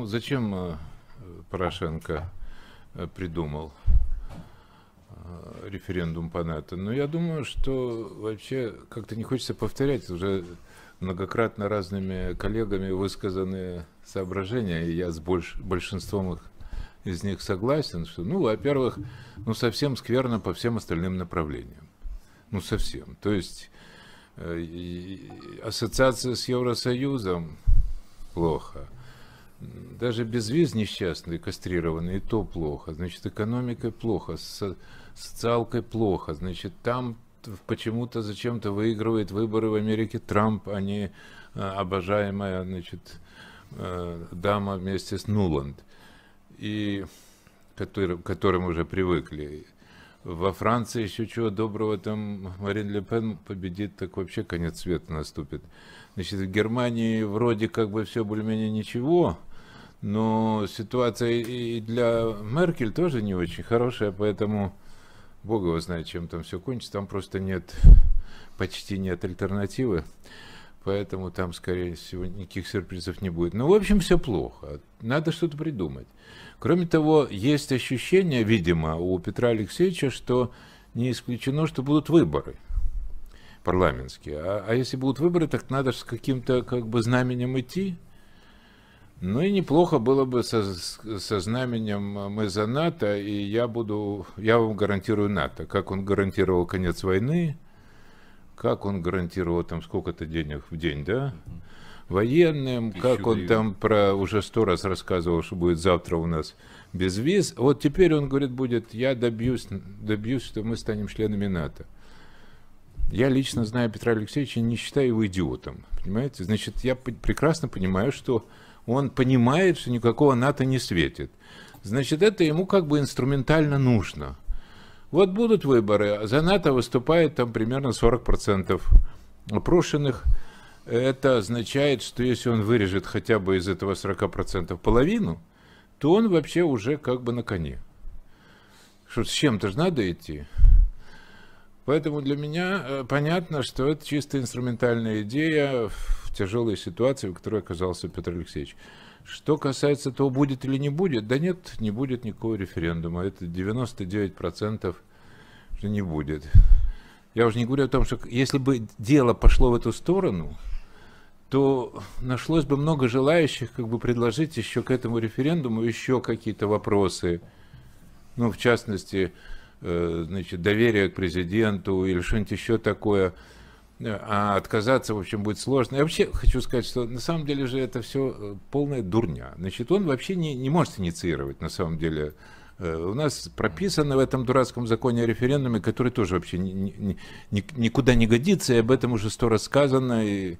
зачем Порошенко придумал референдум по НАТО? Ну, я думаю, что вообще как-то не хочется повторять уже многократно разными коллегами высказанные соображения, и я с большинством из них согласен, что, ну, во-первых, ну, совсем скверно по всем остальным направлениям. Ну, совсем. То есть ассоциация с Евросоюзом плохо. Даже безвиз несчастный, кастрированный, и то плохо. Значит, экономикой плохо, социалкой плохо. Значит, там почему-то зачем-то выигрывает выборы в Америке Трамп, а не обожаемая, значит, дама вместе с Нуланд, и к которым уже привыкли. Во Франции еще чего доброго, там Марин Ле Пен победит, так вообще конец света наступит. Значит, в Германии вроде как бы все более-менее ничего, но ситуация и для Меркель тоже не очень хорошая, поэтому Бог его знает, чем там все кончится. Там просто нет, почти нет альтернативы, поэтому там, скорее всего, никаких сюрпризов не будет. Ну, в общем, все плохо. Надо что-то придумать. Кроме того, есть ощущение, видимо, у Петра Алексеевича, что не исключено, что будут выборы парламентские. А если будут выборы, так надо с каким-то как бы знаменем идти. Ну и неплохо было бы со знаменем «Мы за НАТО», и я вам гарантирую НАТО. Как он гарантировал конец войны, как он гарантировал там сколько-то денег в день, да? Военным, как он там уже 100 раз рассказывал, что будет завтра у нас безвиз. Вот теперь он говорит, я добьюсь, что мы станем членами НАТО. Я лично знаю Петра Алексеевича, не считаю его идиотом, понимаете? Значит, я прекрасно понимаю, что он понимает, что никакого НАТО не светит. Значит, это ему как бы инструментально нужно. Вот будут выборы, за НАТО выступает там примерно 40% опрошенных. Это означает, что если он вырежет хотя бы из этого 40% половину, то он вообще уже как бы на коне. Что с чем-то же надо идти. Поэтому для меня понятно, что это чисто инструментальная идея в тяжелой ситуации, в которой оказался Петр Алексеевич. Что касается того, будет или не будет, да нет, не будет никакого референдума. Это 99% что не будет. Я уже не говорю о том, что если бы дело пошло в эту сторону, то нашлось бы много желающих как бы предложить еще к этому референдуму еще какие-то вопросы. Ну, в частности, значит, доверие к президенту или что-нибудь еще такое. А отказаться, в общем, будет сложно. Я вообще хочу сказать, что на самом деле же это все полная дурня. Значит, он вообще не может инициировать, на самом деле. У нас прописано в этом дурацком законе о референдуме, который тоже вообще никуда не годится, и об этом уже 100 раз сказано, и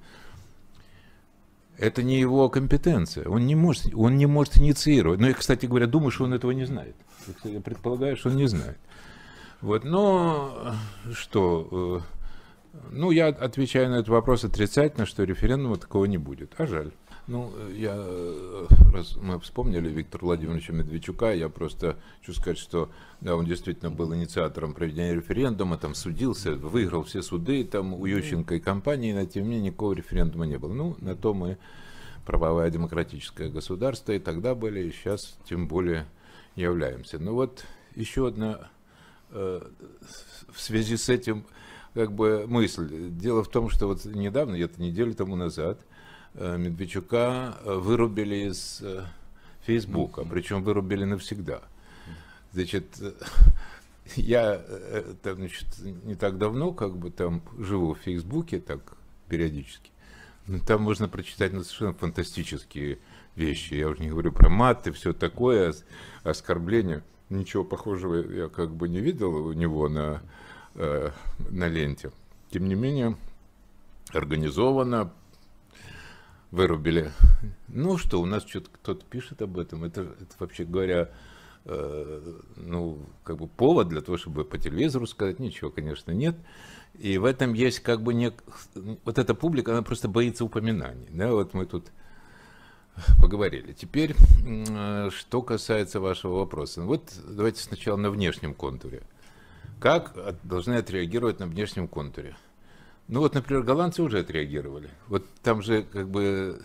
это не его компетенция. Он не может инициировать. Но я, кстати говоря, думаю, что он этого не знает. Я предполагаю, что он не знает. Вот, но что... Ну, я отвечаю на этот вопрос отрицательно, что референдума такого не будет. А жаль. Ну, раз мы вспомнили Виктора Владимировича Медведчука, я просто хочу сказать, что да, он действительно был инициатором проведения референдума, там судился, выиграл все суды там у Ющенко и компании, но тем не менее никакого референдума не было. Ну, на то мы правовое демократическое государство, и тогда были, и сейчас тем более являемся. Ну вот еще одна в связи с этим как бы мысль. Дело в том, что вот недавно, где-то неделю тому назад, Медведчука вырубили из Фейсбука, причем вырубили навсегда. Значит, я там, значит, не так давно как бы там живу в Фейсбуке, так периодически. Но там можно прочитать совершенно фантастические вещи. Я уже не говорю про мат и все такое, оскорбления. Ничего похожего я как бы не видел у него на ленте. Тем не менее, организованно вырубили. Ну что, у нас что-то кто-то пишет об этом. Это вообще говоря, ну, как бы повод для того, чтобы по телевизору сказать. Ничего, конечно, нет. И в этом есть как бы вот эта публика, она просто боится упоминаний. Да, вот мы тут поговорили. Теперь, что касается вашего вопроса. Вот давайте сначала на внешнем контуре. Как должны отреагировать на внешнем контуре? Ну вот, например, голландцы уже отреагировали. Вот там же как бы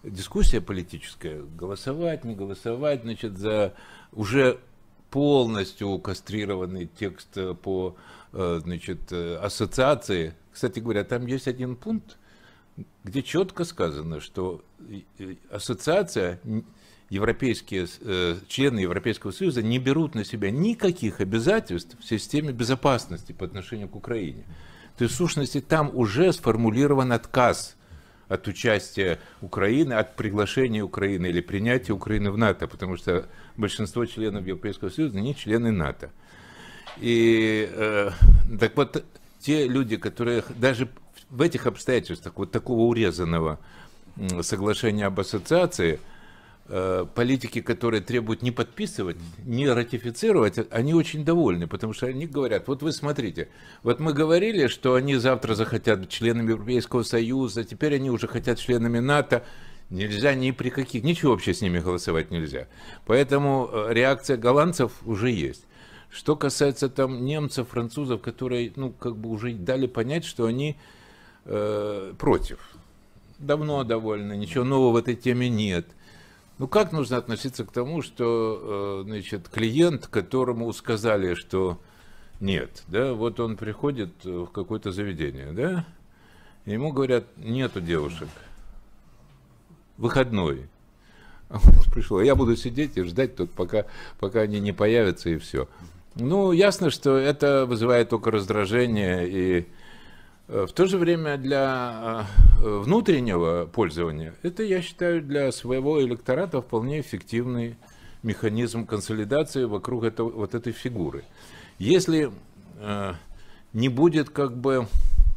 дискуссия политическая, голосовать, не голосовать, значит, за уже полностью кастрированный текст по, значит, ассоциации. Кстати говоря, там есть один пункт, где четко сказано, что ассоциация, европейские, члены Европейского Союза не берут на себя никаких обязательств в системе безопасности по отношению к Украине. То есть, в сущности, там уже сформулирован отказ от участия Украины, от приглашения Украины или принятия Украины в НАТО, потому что большинство членов Европейского Союза не члены НАТО. И так вот, те люди, которые даже в этих обстоятельствах вот такого урезанного соглашения об ассоциации, политики, которые требуют не подписывать, не ратифицировать, они очень довольны, потому что они говорят, вот вы смотрите, вот мы говорили, что они завтра захотят быть членами Европейского Союза, теперь они уже хотят членами НАТО, нельзя ни при каких, ничего вообще с ними голосовать нельзя. Поэтому реакция голландцев уже есть. Что касается там немцев, французов, которые, ну, как бы уже дали понять, что они против. Давно довольно, ничего нового в этой теме нет. Ну, как нужно относиться к тому, что, значит, клиент, которому сказали, что нет, да, вот он приходит в какое-то заведение, да, и ему говорят, нету девушек, выходной. Он пришел, я буду сидеть и ждать тут, пока они не появятся, и все. Ну, ясно, что это вызывает только раздражение, и в то же время для внутреннего пользования, это, я считаю, для своего электората вполне эффективный механизм консолидации вокруг вот этой фигуры. Если не будет как бы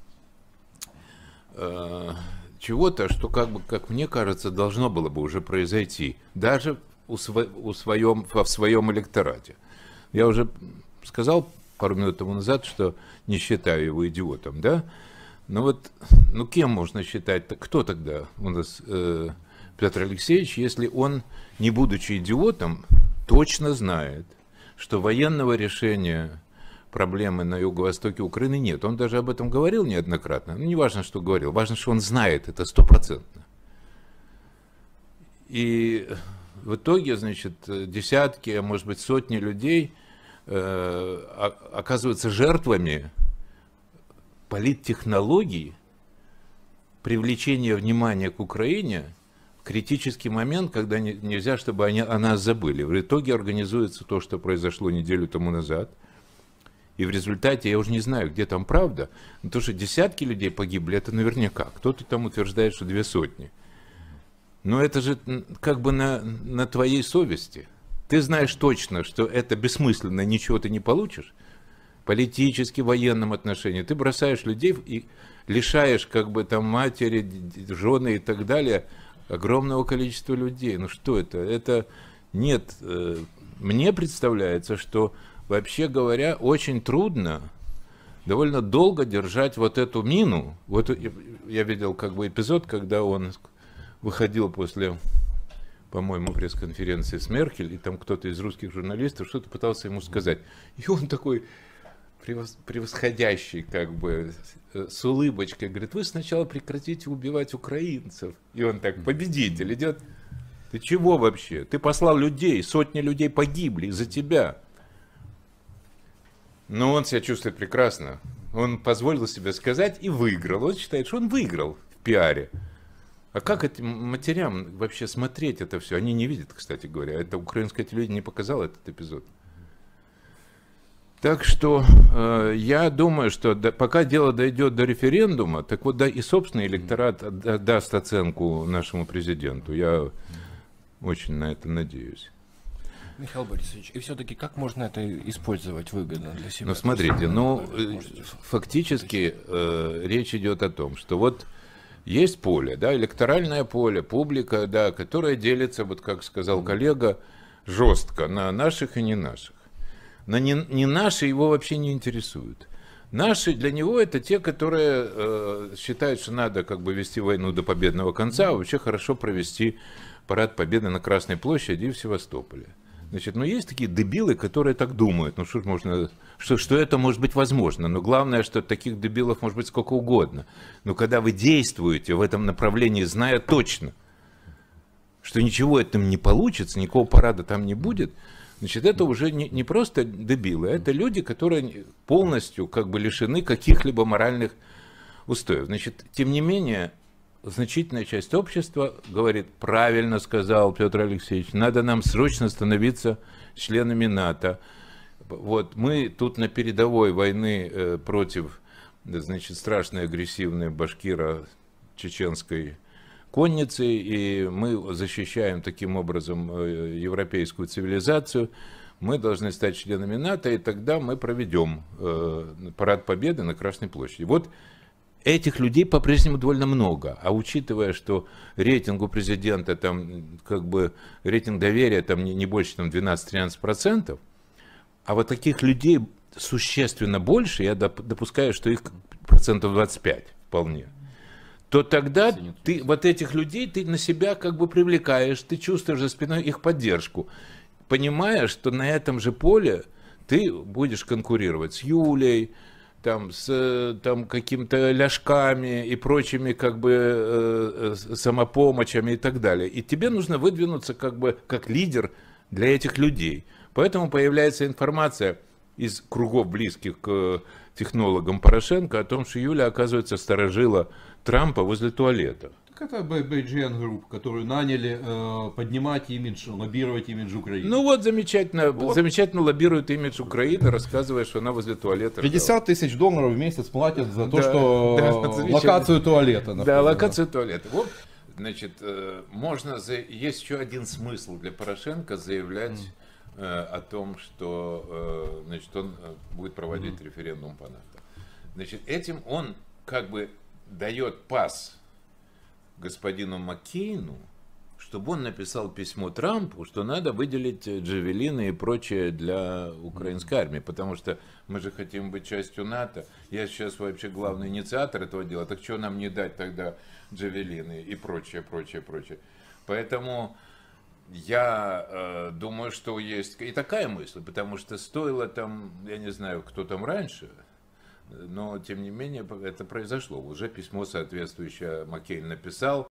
чего-то, что, как мне кажется, должно было бы уже произойти, даже в своем электорате. Я уже сказал пару минут тому назад, что не считаю его идиотом, да? Но вот, ну кем можно считать, кто тогда у нас Петр Алексеевич, если он, не будучи идиотом, точно знает, что военного решения проблемы на юго-востоке Украины нет. Он даже об этом говорил неоднократно. Ну, не важно, что говорил, важно, что он знает это 100%. И в итоге, значит, десятки, а может быть сотни людей оказываются жертвами политтехнологий привлечения внимания к Украине в критический момент, когда нельзя, чтобы они о нас забыли. В итоге организуется то, что произошло неделю тому назад. И в результате, я уже не знаю, где там правда, но то, что десятки людей погибли, это наверняка. Кто-то там утверждает, что 200. Но это же как бы на твоей совести. Ты знаешь точно, что это бессмысленно, ничего ты не получишь. Политически, военном отношении. Ты бросаешь людей и лишаешь как бы там матери, жены и так далее огромного количества людей. Ну что это? Это нет. Мне представляется, что вообще говоря, очень трудно довольно долго держать вот эту мину. Вот я видел как бы эпизод, когда он выходил после, по-моему, пресс-конференции с Меркель, и там кто-то из русских журналистов что-то пытался ему сказать. И он такой превосходящий, как бы, с улыбочкой, говорит, вы сначала прекратите убивать украинцев. И он так, победитель, идет. Ты чего вообще? Ты послал людей, сотни людей погибли из-за тебя. Но он себя чувствует прекрасно. Он позволил себе сказать и выиграл. Он считает, что он выиграл в пиаре. А как этим матерям вообще смотреть это все? Они не видят, кстати говоря. Это украинское телевидение не показало этот эпизод. Так что я думаю, что пока дело дойдет до референдума, так вот да, и собственный электорат даст оценку нашему президенту. Я очень на это надеюсь. Михаил Борисович, и все-таки как можно это использовать выгодно для себя? Ну, смотрите, фактически речь идет о том, что вот есть поле, да, электоральное поле, публика, да, которая делится, вот как сказал коллега, жестко на наших и не наших. На не наши его вообще не интересуют. Наши для него это те, которые считают, что надо как бы вести войну до победного конца, а вообще хорошо провести парад Победы на Красной площади и в Севастополе. Значит, ну есть такие дебилы, которые так думают, ну что ж можно, что это может быть возможно, но главное, что таких дебилов может быть сколько угодно. Но когда вы действуете в этом направлении, зная точно, что ничего этим не получится, никакого парада там не будет, значит, это уже не просто дебилы, это люди, которые полностью как бы лишены каких-либо моральных устоев. Значит, тем не менее, значительная часть общества говорит, правильно сказал Петр Алексеевич, надо нам срочно становиться членами НАТО. Вот мы тут на передовой войны против, значит, страшной агрессивной башкиро-чеченской конницы, и мы защищаем таким образом европейскую цивилизацию. Мы должны стать членами НАТО, и тогда мы проведем парад Победы на Красной площади. Вот этих людей по-прежнему довольно много, а учитывая, что рейтинг у президента, там, как бы, рейтинг доверия там не больше там, 12-13%, а вот таких людей существенно больше, я допускаю, что их процентов 25 вполне, то тогда ты вот этих людей ты на себя как бы привлекаешь, ты чувствуешь за спиной их поддержку, понимая, что на этом же поле ты будешь конкурировать с Юлей, там, с там, какими-то ляжками и прочими как бы самопомощами и так далее. И тебе нужно выдвинуться как бы как лидер для этих людей. Поэтому появляется информация из кругов близких к технологам Порошенко о том, что Юля, оказывается, сторожила Трампа возле туалета. Это BGN Group, которую наняли поднимать имидж, лоббировать имидж Украины. Ну вот замечательно, замечательно лоббирует имидж Украины, рассказывая, что она возле туалета. 50 тысяч долларов в месяц платят за то, что локацию туалета. Да, локацию туалета. Вот, значит, есть еще один смысл для Порошенко заявлять о том, что, значит, он будет проводить референдум по НАТО. Значит, этим он как бы дает пас господину Маккейну, чтобы он написал письмо Трампу, что надо выделить джавелины и прочее для украинской армии, потому что мы же хотим быть частью НАТО. Я сейчас вообще главный инициатор этого дела, так что нам не дать тогда джавелины и прочее, прочее, прочее. Поэтому я думаю, что есть и такая мысль, потому что стоило там, я не знаю, кто там раньше, но, тем не менее, это произошло. Уже письмо соответствующее Маккейн написал.